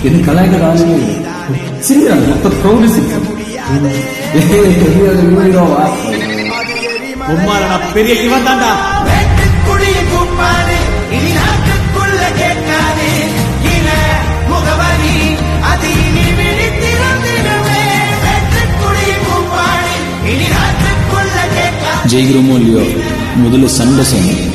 என்ன கலாய்க்கிற ஆளுமே சிரிக்கிறா, மொத்த ப்ரௌடு சிரிக்கிறா. பெரிய இவன் தாண்டா. ஜெயிக்கிறோமோ இல்லையோ முதல்ல சண்டை செய்யணும்.